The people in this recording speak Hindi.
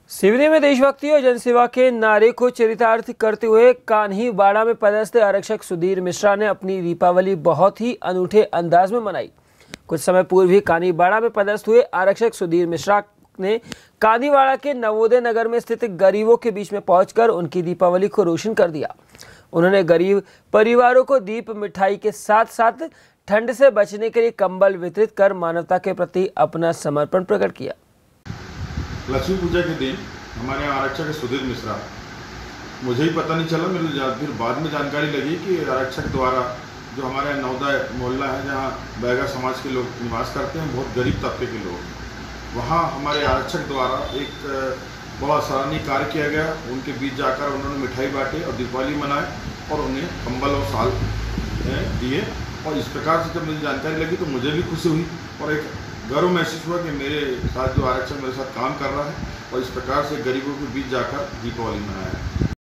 शिवनी में देशभक्ति और जनसेवा के नारे को चरितार्थ करते हुए कान्हीबाड़ा में पदस्थ आरक्षक सुधीर मिश्रा ने अपनी दीपावली बहुत ही अनूठे अंदाज में मनाई। कुछ समय पूर्व ही कान्हीबाड़ा में पदस्थ हुए आरक्षक सुधीर मिश्रा ने कान्हीबाड़ा के नवोदय नगर में स्थित गरीबों के बीच में पहुंचकर उनकी दीपावली को रोशन कर दिया। उन्होंने गरीब परिवारों को दीप मिठाई के साथ साथ ठंड से बचने के लिए कंबल वितरित कर मानवता के प्रति अपना समर्पण प्रकट किया। लक्ष्मी पूजा के दिन हमारे यहाँ आरक्षक सुधीर मिश्रा, मुझे ही पता नहीं चला, मेरे फिर बाद में जानकारी लगी कि आरक्षक द्वारा जो हमारे यहाँ नवोदय मोहल्ला है जहाँ बैगा समाज के लोग निवास करते हैं, बहुत गरीब तबके के लोग, वहाँ हमारे आरक्षक द्वारा एक बड़ा सराहनीय कार्य किया गया। उनके बीच जाकर उन्होंने मिठाई बांटी और दीपावली मनाए और उन्हें कंबल और शाल दिए। और इस प्रकार से जब मुझे जानकारी लगी तो मुझे भी खुशी हुई और एक गर्व महसूस हुआ कि मेरे साथ जो आरक्षक मेरे साथ काम कर रहा है और इस प्रकार से गरीबों के बीच जाकर दीपावली मनाया है।